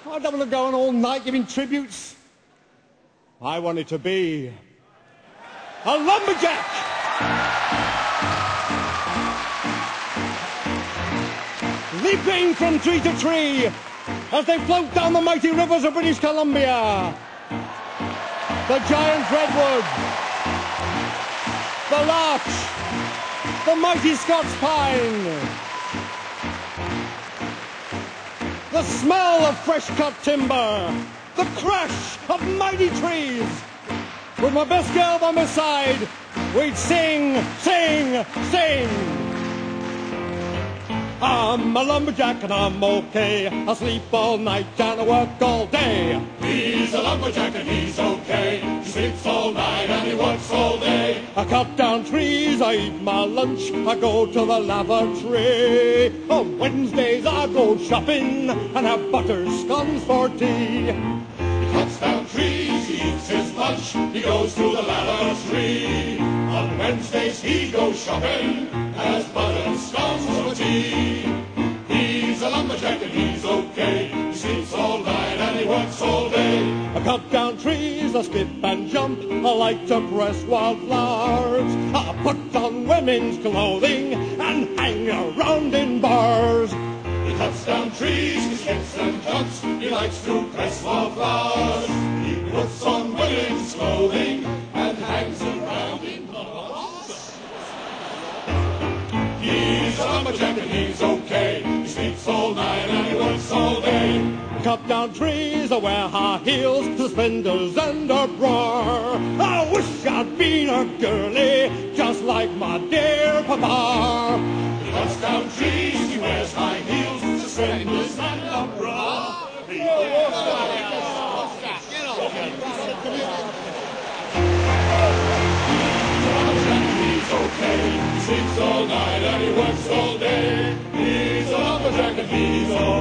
I don't want to go on all night giving tributes. I wanted to be a lumberjack. Leaping from tree to tree as they float down the mighty rivers of British Columbia. The giant redwood, the larch, the mighty Scots pine, the smell of fresh-cut timber, the crash of mighty trees. With my best girl by my side, we'd sing, sing, sing. I'm a lumberjack and I'm okay. I sleep all night and I work all day. He's a lumberjack and he's okay. He sleeps all night and he works all day. I cut down trees, I eat my lunch, I go to the lavatory. On Wednesdays I go shopping and have butter scones for tea. He cuts down trees, he eats his lunch, he goes to the lavatory. On Wednesdays he goes shopping and has butter scones for tea. He's a lumberjack and he's okay. He sleeps all night and he works all day. I cut down trees, I skip and jump, I like to press wildflowers. I put on women's clothing and hang around in bars. He cuts down trees, he skips and jumps, he likes to press wildflowers. He puts on women's clothing and hangs around in bars. He's a lumberjack and he's okay. He sleeps all night and he works all day. Cut down trees, I wear high heels, suspenders and a bra. I wish I'd been a girlie, just like my dear papa. He cuts down trees, he wears high heels, suspenders and a bra. He's okay. He sleeps all night and he works all day. He's a lumberjack and he's okay.